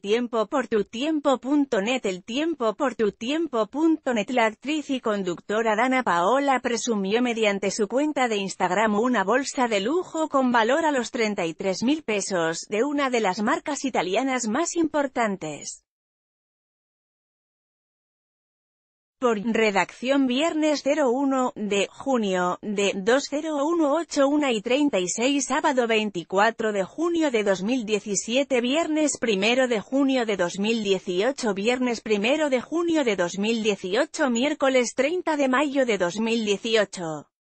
tiempo por tu tiempo.net. eltiempoportutiempo.net. La actriz y conductora Dana Paola presumió mediante su cuenta de Instagram una bolsa de lujo con valor a los 33.000 pesos, de una de las marcas italianas más importantes. Por redacción viernes 01 de junio de 2018 1:36 sábado 24 de junio de 2017 viernes 1 de junio de 2018 viernes 1 de junio de 2018 miércoles 30 de mayo de 2018